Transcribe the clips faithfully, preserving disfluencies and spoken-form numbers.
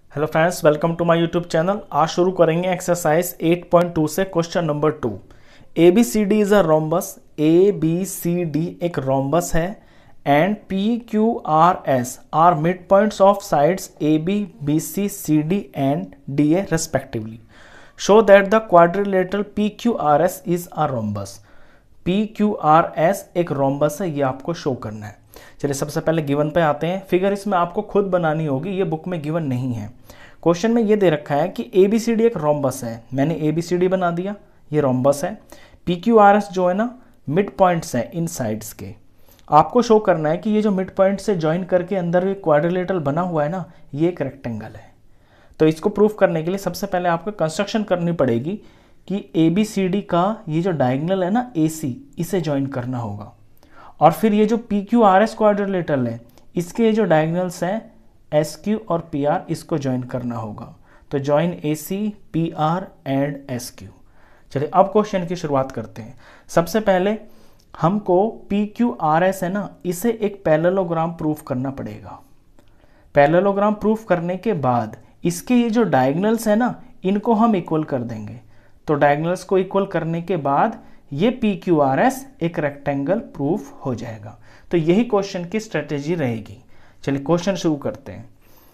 Hello friends, welcome to my YouTube channel. आज शुरू करेंगे एक्सरसाइज एट पॉइंट टू से question number two. A B C D is a rhombus. A B C D एक rhombus है and P Q R S are mid points of sides A B B C C D and D A respectively. Show that the quadrilateral P Q R S is a rhombus. P Q R S एक rhombus है, ये आपको show करना है। चलिए सबसे पहले given पे आते हैं। फिगर इसमें आपको खुद बनानी होगी, ये बुक में गिवन नहीं है। क्वेश्चन में ये दे रखा है कि ए बी सी डी एक रोम्बस है। मैंने ए बी सी डी बना दिया, ये रोम्बस है। पी क्यू आर एस जो है ना, मिड पॉइंट्स हैं इन साइड्स के। आपको शो करना है कि ये जो मिड पॉइंट से ज्वाइन करके अंदर एक क्वाड्रिलेटरल बना हुआ है ना, ये एक रेक्टेंगल है। तो इसको प्रूफ करने के लिए सबसे पहले आपको कंस्ट्रक्शन करनी पड़ेगी कि ए बी सी डी का ये जो डायगोनल है ना ए सी, इसे ज्वाइन करना होगा। और फिर ये जो P Q R S quadrilateral है, इसके ये जो डायगोनल्स हैं एस क्यू और पी आर, इसको ज्वाइन करना होगा। तो join A C P R and S Q. चलिए अब क्वेश्चन की शुरुआत करते हैं। सबसे पहले हमको पी क्यू आर एस है ना, इसे एक पैरेललोग्राम प्रूफ करना पड़ेगा। पैरेललोग्राम प्रूफ करने के बाद इसके ये जो डायगोनल्स है ना, इनको हम इक्वल कर देंगे। तो डायगोनल्स को इक्वल करने के बाद ये पी क्यू आर एस एक रेक्टेंगल प्रूफ हो जाएगा। तो यही क्वेश्चन की स्ट्रेटेजी रहेगी। चलिए क्वेश्चन शुरू करते हैं।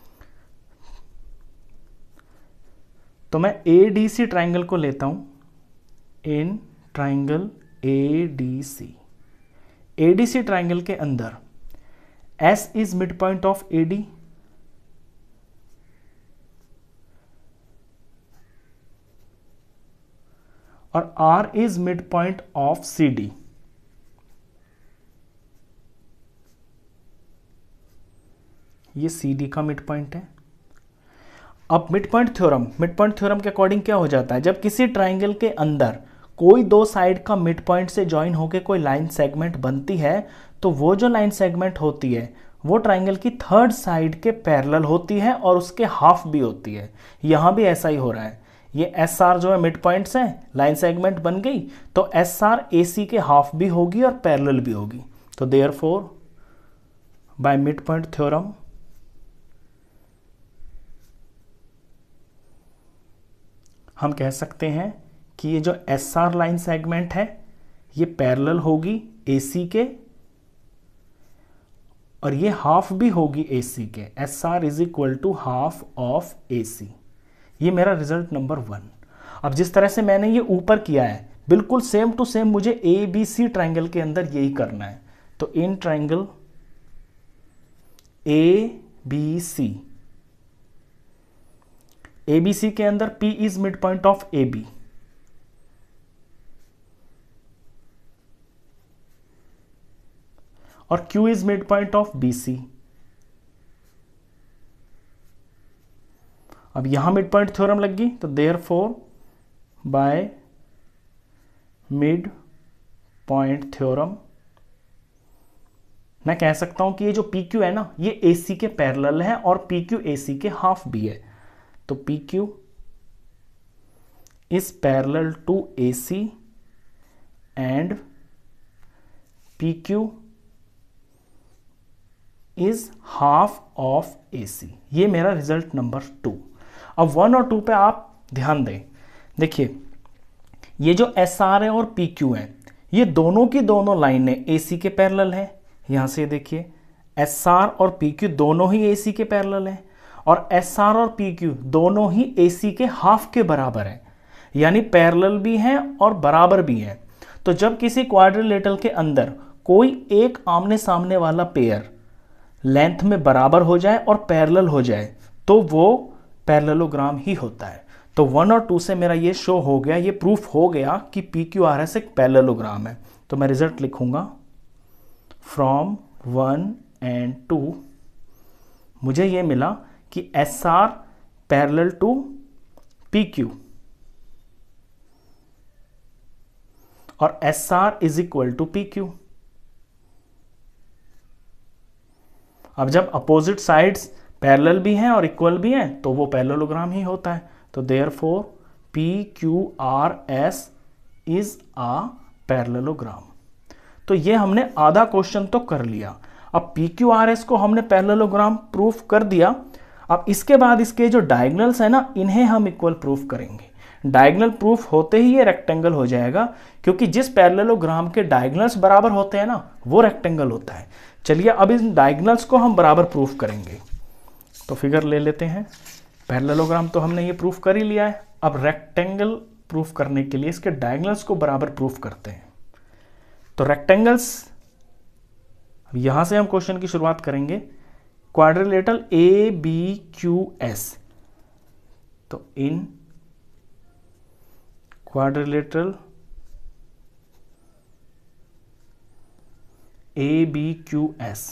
तो मैं ए डी सी ट्राइंगल को लेता हूं। In triangle A D C, A D C triangle के अंदर S is mid point of A D, और R is mid point of C D. ये सी डी का मिड पॉइंट है। अब mid point theorem, mid point theorem के according क्या हो जाता है, जब किसी ट्राइंगल के अंदर कोई दो साइड का मिड पॉइंट से ज्वाइन होकर कोई लाइन सेगमेंट बनती है, तो वो जो लाइन सेगमेंट होती है वो ट्राइंगल की थर्ड साइड के पैरेलल होती है और उसके हाफ भी होती है। यहां भी ऐसा ही हो रहा है। ये एस आर जो है मिड पॉइंट्स हैं, लाइन सेगमेंट बन गई, तो एस आर ए सी के हाफ भी होगी और पैरेलल भी होगी। तो therefore by mid point theorem हम कह सकते हैं कि ये जो एस आर लाइन सेगमेंट है ये पैरेलल होगी ए सी के, और ये हाफ भी होगी ए सी के। S R is equal to half of A C. ये मेरा रिजल्ट नंबर वन। अब जिस तरह से मैंने ये ऊपर किया है, बिल्कुल सेम टू सेम मुझे ए बी सी ट्राइंगल के अंदर यही करना है। तो in triangle A B C, A B C के अंदर P is mid point of A B, और Q is mid point of B C. अब यहां मिड पॉइंट थ्योरम लग गई, तो therefore by mid point theorem मैं कह सकता हूं कि ये जो पी क्यू है ना, ये ए सी के पैरेलल है और पी क्यू ए सी के हाफ भी है। तो P Q is parallel to A C and P Q is half of A C. ये मेरा रिजल्ट नंबर टू। अब वन और टू पे आप ध्यान दें। देखिए ये जो एस आर है और पी क्यू है, ये दोनों की दोनों लाइनें ए सी के पैरेलल है। यहां से देखिए एस आर और पी क्यू दोनों ही ए सी के पैरेलल है, और एस आर और पी क्यू दोनों ही ए सी के हाफ के बराबर है, यानी पैरेलल भी हैं और बराबर भी हैं। तो जब किसी क्वाड्रिलेटरल के अंदर कोई एक आमने सामने वाला पेयर लेंथ में बराबर हो जाए और पैरेलल हो जाए, तो वो पैरेललोग्राम ही होता है। तो वन और टू से मेरा ये शो हो गया, ये प्रूफ हो गया कि पी क्यू आर एस एक पैरेललोग्राम है। तो मैं रिजल्ट लिखूंगा फ्रॉम वन एंड टू मुझे ये मिला कि S R parallel to P Q और S R is equal to P Q. अब जब अपोजिट साइड्स पैरेलल भी हैं और इक्वल भी हैं, तो वो पैरेललोग्राम ही होता है। तो therefore P Q R S is a parallelogram. तो ये हमने आधा क्वेश्चन तो कर लिया। अब पी क्यू आर एस को हमने पैरेललोग्राम प्रूफ कर दिया। अब इसके बाद इसके जो डायगोनल्स है ना, इन्हें हम इक्वल प्रूफ करेंगे। डायगोनल प्रूफ होते ही ये रेक्टेंगल हो जाएगा, क्योंकि जिस पैरेललोग्राम के डायगोनल्स बराबर होते हैं ना, वो रेक्टेंगल होता है। चलिए अब इन डायगोनल्स को हम बराबर प्रूफ करेंगे। तो फिगर ले लेते हैं। पैरेललोग्राम तो हमने ये प्रूफ कर ही लिया है। अब रेक्टेंगल प्रूफ करने के लिए इसके डायगोनल्स को बराबर प्रूफ करते हैं। तो रेक्टेंगल्स, यहां से हम क्वेश्चन की शुरुआत करेंगे। Quadrilateral A B Q S, तो in quadrilateral A B Q S,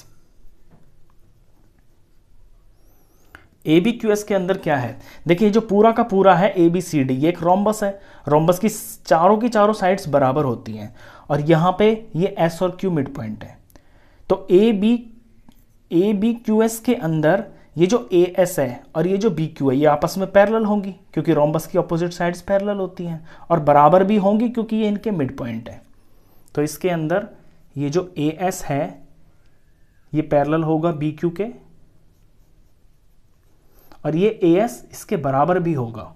A B Q S के अंदर क्या है, देखिए जो पूरा का पूरा है ए बी सी डी, ये एक रोम्बस है। रोम्बस की चारों की चारों साइड्स बराबर होती हैं, और यहां पे ये एस और क्यू मिड पॉइंट है। तो A B A B Q S के अंदर ये जो ए एस है और ये जो बी क्यू है, ये आपस में पैरेलल होंगी, क्योंकि रोम्बस की अपोजिट साइड्स पैरेलल होती हैं, और बराबर भी होंगी क्योंकि ये इनके मिड पॉइंट है। तो इसके अंदर ये जो ए एस है ये पैरेलल होगा बी क्यू के, और ये ए एस इसके बराबर भी होगा।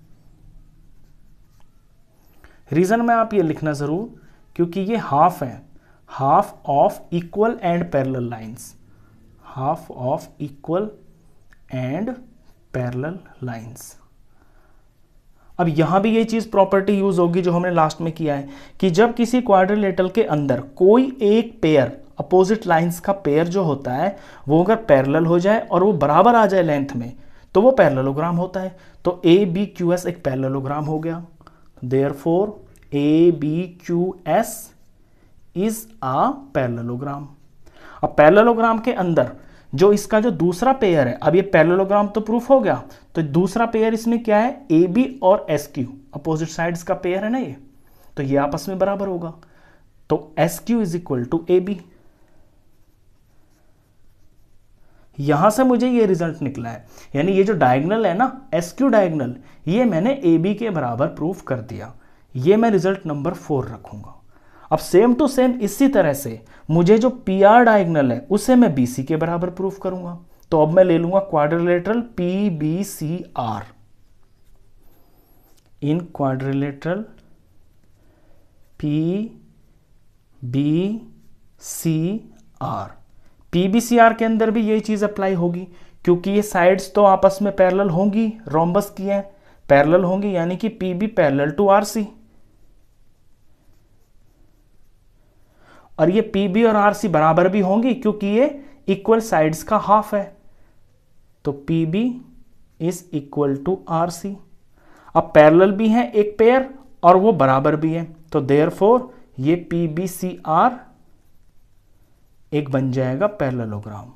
रीजन में आप ये लिखना जरूर, क्योंकि ये हाफ है, half of equal and parallel lines, half of equal and parallel lines. अब यहां भी ये चीज प्रॉपर्टी यूज होगी जो हमने लास्ट में किया है, कि जब किसी क्वाड्रिलेटरल के अंदर कोई एक पेयर, अपोजिट लाइंस का पेयर जो होता है, वो अगर पैरेलल हो जाए और वो बराबर आ जाए लेंथ में, तो वो पैरेललोग्राम होता है। तो ए बी क्यू एस एक पैरेललोग्राम हो गया। Therefore A B Q S is a parallelogram. अब पैरेललोग्राम के अंदर जो इसका जो दूसरा पेयर है, अब ये पैरेललोग्राम तो प्रूफ हो गया, तो दूसरा पेयर इसमें क्या है, ए बी और एस क्यू, अपोजिट साइड्स का पेयर है ना ये, तो ये आपस में बराबर होगा। तो S Q is equal to A B. यहां से मुझे ये रिजल्ट निकला है, यानी ये जो डायगोनल है ना, एस क्यू डायगोनल, ये मैंने ए बी के बराबर प्रूफ कर दिया। ये मैं रिजल्ट नंबर फोर रखूंगा। अब सेम टू सेम इसी तरह से मुझे जो पी आर डायगोनल है उसे मैं बी सी के बराबर प्रूफ करूंगा। तो अब मैं ले लूंगा quadrilateral P B C R. In quadrilateral P B C R, P B C R के अंदर भी यही चीज अप्लाई होगी, क्योंकि ये साइड्स तो आपस में पैरेलल होंगी, रोम्बस की हैं, पैरेलल होंगी, यानी कि P B parallel to R C, और ये पी बी और आर सी बराबर भी होंगी क्योंकि ये इक्वल साइड्स का हाफ है। तो P B is equal to R C. अब पैरेलल भी है एक पेयर और वो बराबर भी है, तो देयरफॉर ये पी बी सी आर एक बन जाएगा पैरेललोग्राम।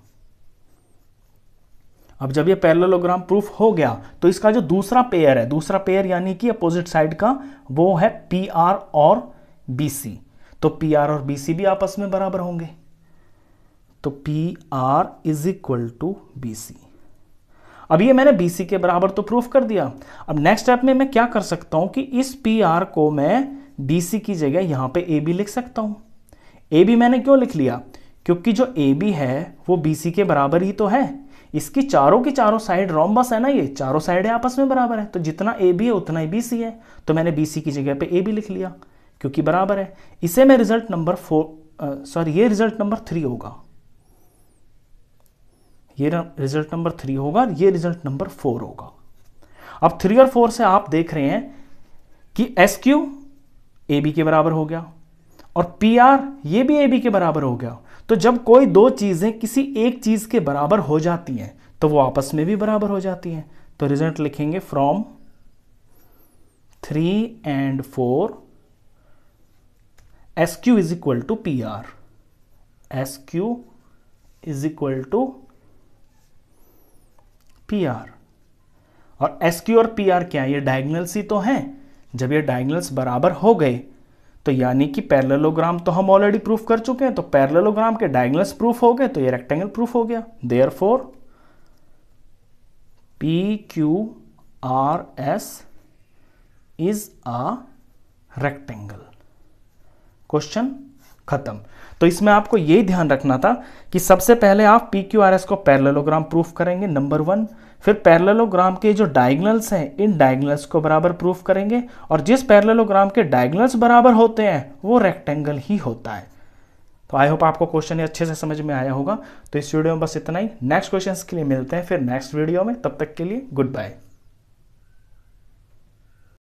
अब जब ये पैरेललोग्राम प्रूफ हो गया, तो इसका जो दूसरा पेयर है, दूसरा पेयर यानी कि अपोजिट साइड का, वो है पी आर और बी सी। तो पी आर और बी सी भी आपस में बराबर होंगे। तो P R is equal to B C. अब ये मैंने बी सी के बराबर तो प्रूफ कर दिया। अब नेक्स्ट स्टेप में मैं क्या कर सकता हूं कि इस पी आर को मैं बी सी की जगह यहां पे ए बी लिख सकता हूं। ए बी मैंने क्यों लिख लिया, क्योंकि जो ए बी है वो बी सी के बराबर ही तो है। इसकी चारों की चारों साइड रोम्बस है ना, ये चारों साइड आपस में बराबर है, तो जितना ए बी है उतना ही बी सी है। तो मैंने बी सी की जगह पे ए बी लिख लिया क्योंकि बराबर है। इसे मैं रिजल्ट नंबर फोर, सॉरी ये रिजल्ट नंबर थ्री होगा, ये रिजल्ट नंबर थ्री होगा, ये रिजल्ट नंबर फोर होगा। अब थ्री और फोर से आप देख रहे हैं कि एस क्यू ए बी के बराबर हो गया और पी आर ये भी ए बी के बराबर हो गया। तो जब कोई दो चीजें किसी एक चीज के बराबर हो जाती हैं तो वो आपस में भी बराबर हो जाती हैं। तो रिजल्ट लिखेंगे from three and four S Q is equal to P R, S Q is equal to P R. और एस क्यू और पी आर क्या है, ये डायगोनल्स ही तो हैं। जब ये डायगोनल्स बराबर हो गए तो यानी कि पैरेललोग्राम तो हम ऑलरेडी प्रूफ कर चुके हैं, तो पैरेललोग्राम के डायगोनल्स प्रूफ हो गए तो ये रेक्टेंगल प्रूफ हो गया। Therefore P Q R S is a rectangle. Question खत्म। तो इसमें आपको यही ध्यान रखना था कि सबसे पहले आप पी क्यू आर एस को पैरेललोग्राम प्रूफ करेंगे नंबर वन, फिर पैरेललोग्राम के जो डायगोनल्स हैं इन डायगोनल्स को बराबर प्रूफ करेंगे, और जिस पैरेललोग्राम के डायगोनल्स बराबर होते हैं वो रेक्टेंगल ही होता है। तो आई होप आपको क्वेश्चन ये अच्छे से समझ में आया होगा। तो इस वीडियो में बस इतना ही। नेक्स्ट क्वेश्चन के लिए मिलते हैं फिर नेक्स्ट वीडियो में, तब तक के लिए गुड बाय।